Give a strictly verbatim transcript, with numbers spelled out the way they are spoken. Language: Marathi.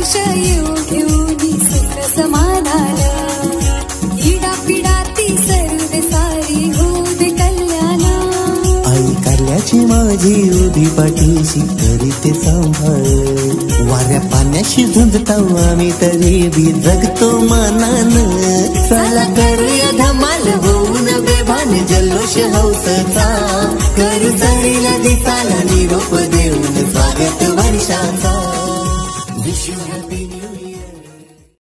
आयुष्य येऊ घेऊन सुख समाधान इडा पिडा ती सर्व सारी होऊ दे कल्याण आई कारल्याची माझी उभी पाठीशी करीते सांभाळ वाऱ्या पाण्याशी झुंजताव आम्ही तरी बी जगतो मानान चला करूया धमाल होऊन बेभान जल्लोष हौसचा